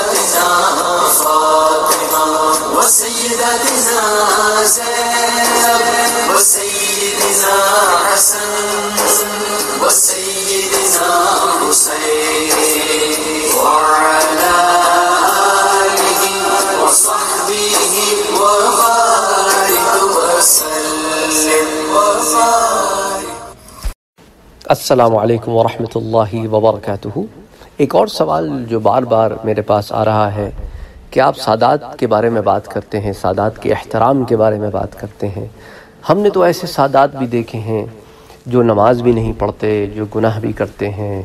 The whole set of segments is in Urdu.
سیدتنا فاطمہ وسیدتنا زینب وسیدنا حسن وسیدنا حسین وعلى آلہ وصحبہ وبارک وسلم وبارک۔ السلام علیکم ورحمۃ اللہ وبرکاتہ۔ ایک اور سوال جو بار بار میرے پاس آ رہا ہے کہ آپ سادات کے بارے میں بات کرتے ہیں، سادات کے احترام کے بارے میں بات کرتے ہیں۔ ہم نے تو ایسے سادات بھی دیکھے ہیں جو نماز بھی نہیں پڑھتے، جو گناہ بھی کرتے ہیں،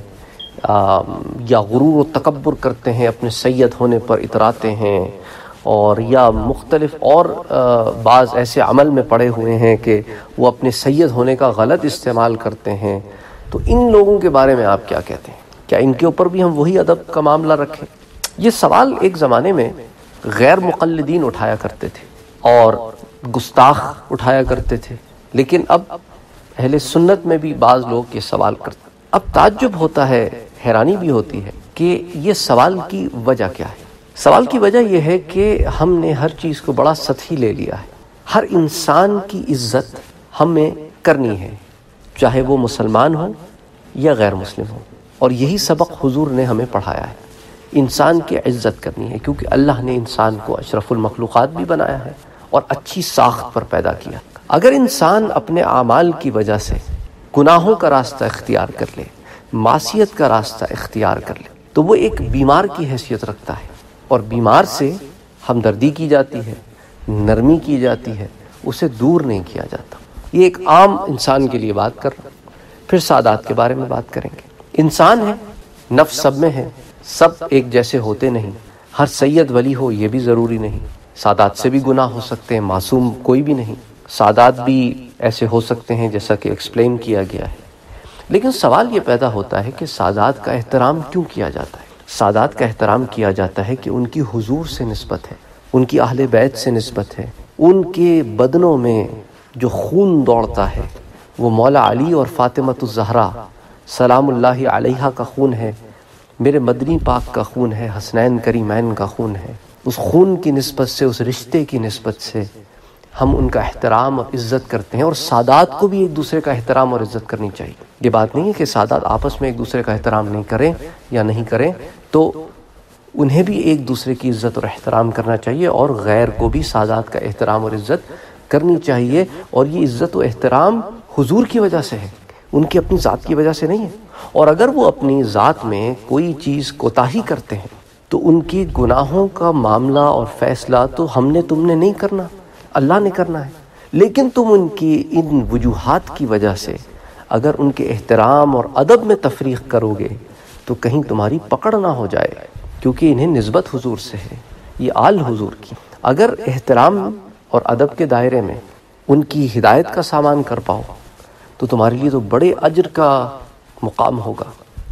یا غرور و تکبر کرتے ہیں، اپنے سید ہونے پر اتراتے ہیں، اور یا مختلف اور بعض ایسے عمل میں پڑے ہوئے ہیں کہ وہ اپنے سید ہونے کا غلط استعمال کرتے ہیں۔ تو ان لوگوں کے بارے میں آپ کیا کہتے ہیں؟ کیا ان کے اوپر بھی ہم وہی ادب کا معاملہ رکھیں؟ یہ سوال ایک زمانے میں غیر مقلدین اٹھایا کرتے تھے اور گستاخ اٹھایا کرتے تھے، لیکن اب اہل سنت میں بھی بعض لوگ یہ سوال کرتے ہیں۔ اب تعجب ہوتا ہے، حیرانی بھی ہوتی ہے کہ یہ سوال کی وجہ کیا ہے۔ سوال کی وجہ یہ ہے کہ ہم نے ہر چیز کو بڑا سطحی لے لیا ہے۔ ہر انسان کی عزت ہمیں کرنی ہے، چاہے وہ مسلمان ہو یا غیر مسلم ہو، اور یہی سبق حضور نے ہمیں پڑھایا ہے۔ انسان کی عزت کرنی ہے کیونکہ اللہ نے انسان کو اشرف المخلوقات بھی بنایا ہے اور اچھی ساخت پر پیدا کیا۔ اگر انسان اپنے اعمال کی وجہ سے گناہوں کا راستہ اختیار کر لے، معصیت کا راستہ اختیار کر لے، تو وہ ایک بیمار کی حیثیت رکھتا ہے، اور بیمار سے ہمدردی کی جاتی ہے، نرمی کی جاتی ہے، اسے دور نہیں کیا جاتا۔ یہ ایک عام انسان کے لیے بات کر رہا ہوں۔ پھر سادات کے بارے میں بات کریں گے۔ انسان ہے، نفس سب میں ہے، سب ایک جیسے ہوتے نہیں، ہر سید ولی ہو یہ بھی ضروری نہیں۔ سادات سے بھی گناہ ہو سکتے ہیں، معصوم کوئی بھی نہیں۔ سادات بھی ایسے ہو سکتے ہیں جیسا کہ ایکسپلین کیا گیا ہے۔ لیکن سوال یہ پیدا ہوتا ہے کہ سادات کا احترام کیوں کیا جاتا ہے؟ سادات کا احترام کیا جاتا ہے کہ ان کی حضور سے نسبت ہے، ان کی اہل بیت سے نسبت ہے، ان کے بدنوں میں جو خون دوڑتا ہے وہ مولا علی اور فاطمۃ الزہرا سلام اللہ علیہا کا خون ہے، میرے مدنی پاک کا خون ہے، حسنین کریمین کا خون ہے۔ اس خون کی نسبت سے، اس رشتے کی نسبت سے ہم ان کا احترام اور عزت کرتے ہیں، اور سادات کو بھی ایک دوسرے کا احترام اور عزت کرنی چاہیے۔ یہ بات نہیں ہے کہ سادات آپس میں ایک دوسرے کا احترام نہیں کریں یا نہیں کریں، تو انہیں بھی ایک دوسرے کی عزت اور احترام کرنا چاہیے، اور غیر کو بھی سادات کا احترام اور عزت کرنی چاہیے۔ اور یہ عزت و احترام حضور کی وجہ سے ہے، ان کی اپنی ذات کی وجہ سے نہیں ہے۔ اور اگر وہ اپنی ذات میں کوئی چیز کوتاہی کرتے ہیں تو ان کی گناہوں کا معاملہ اور فیصلہ تو ہم نے تم نے نہیں کرنا، اللہ نے کرنا ہے۔ لیکن تم ان کی ان وجوہات کی وجہ سے اگر ان کے احترام اور ادب میں تفریق کرو گے تو کہیں تمہاری پکڑ نہ ہو جائے، کیونکہ انہیں نسبت حضور سے ہے، یہ آل حضور کی۔ اگر احترام اور ادب کے دائرے میں ان کی ہدایت کا سامان کر پاؤ تو تمہارے لیے تو بڑے اجر کا مقام ہوگا۔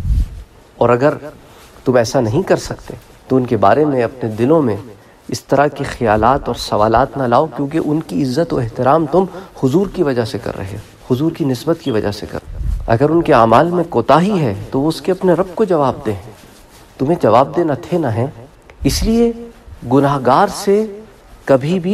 اور اگر تم ایسا نہیں کر سکتے تو ان کے بارے میں اپنے دلوں میں اس طرح کے خیالات اور سوالات نہ لاؤ، کیونکہ ان کی عزت و احترام تم حضور کی وجہ سے کر رہے ہو، حضور کی نسبت کی وجہ سے کر رہے ہو۔ اگر ان کے اعمال میں کوتاہی ہے تو وہ اس کے اپنے رب کو جواب دیں، تمہیں جواب دینا تھے نہ ہیں۔ اس لیے گناہگار سے کبھی بھی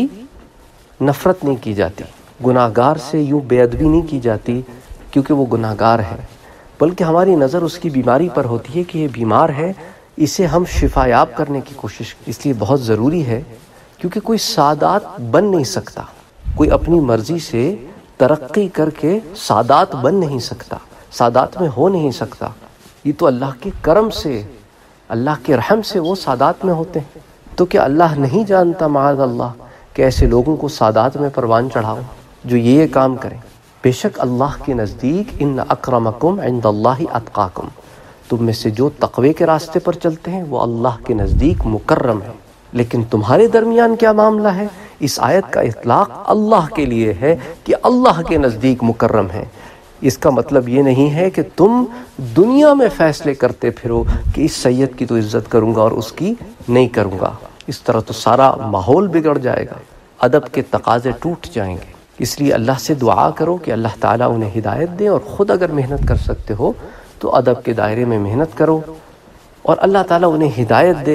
نفرت نہیں کی جاتی، گناہگار سے یوں بے ادبی نہیں کی جاتی کیونکہ وہ گناہگار ہے، بلکہ ہماری نظر اس کی بیماری پر ہوتی ہے کہ یہ بیمار ہے، اسے ہم شفا یاب کرنے کی کوشش۔ اس لیے بہت ضروری ہے، کیونکہ کوئی سادات بن نہیں سکتا، کوئی اپنی مرضی سے ترقی کر کے سادات بن نہیں سکتا، سادات میں ہو نہیں سکتا۔ یہ تو اللہ کے کرم سے، اللہ کے رحم سے وہ سادات میں ہوتے ہیں۔ تو کیا اللہ نہیں جانتا معاذ اللہ کہ ایسے لوگوں کو سادات میں پروان چڑھاؤ جو یہ کام کریں؟ بے شک اللہ کے نزدیک ان اکرمکم عند اللہ اتقاکم، تم میں سے جو تقوی کے راستے پر چلتے ہیں وہ اللہ کے نزدیک مکرم ہے۔ لیکن تمہارے درمیان کیا معاملہ ہے؟ اس آیت کا اطلاق اللہ کے لیے ہے کہ اللہ کے نزدیک مکرم ہے۔ اس کا مطلب یہ نہیں ہے کہ تم دنیا میں فیصلے کرتے پھرو کہ اس سید کی تو عزت کروں گا اور اس کی نہیں کروں گا۔ اس طرح تو سارا ماحول بگڑ جائے گا، ادب کے تقاضے ٹوٹ جائیں گے۔ اس لیے اللہ سے دعا کرو کہ اللہ تعالیٰ انہیں ہدایت دے، اور خود اگر محنت کر سکتے ہو تو ادب کے دائرے میں محنت کرو، اور اللہ تعالیٰ انہیں ہدایت دے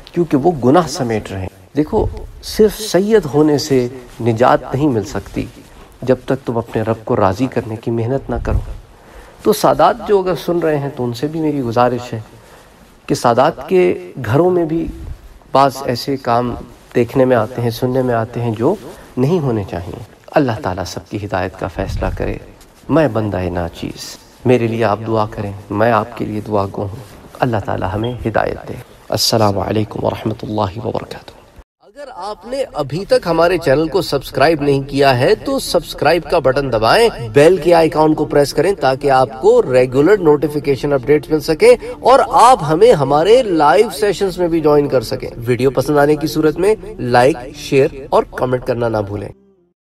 کیونکہ وہ گناہ سمیٹ رہے ہیں۔ دیکھو، صرف سید ہونے سے نجات نہیں مل سکتی جب تک تم اپنے رب کو راضی کرنے کی محنت نہ کرو۔ تو سادات جو اگر سن رہے ہیں تو ان سے بھی میری گزارش ہے کہ سادات کے گھروں میں بھی بعض ایسے کام دیکھنے میں آتے ہیں، سننے میں آتے ہیں جو نہیں ہونے چاہیے۔ اللہ تعالیٰ سب کی ہدایت کا فیصلہ کرے۔ میں بندہ ناچیز، میرے لیے آپ دعا کریں، میں آپ کے لیے دعا گو ہوں۔ اللہ تعالیٰ ہمیں ہدایت دے۔ السلام علیکم ورحمۃ اللہ وبرکاتہ۔ اگر آپ نے ابھی تک ہمارے چینل کو سبسکرائب نہیں کیا ہے تو سبسکرائب کا بٹن دبائیں، بیل کے آئیکن کو پریس کریں تاکہ آپ کو ریگولر نوٹیفیکیشن اپڈیٹس مل سکے اور آپ ہمیں ہمارے لائیو سیشنز میں بھی جوائن کر سکیں۔ ویڈیو پسند آنے کی صورت میں لائک، شیئر اور کمنٹ کرنا نہ بھولیں۔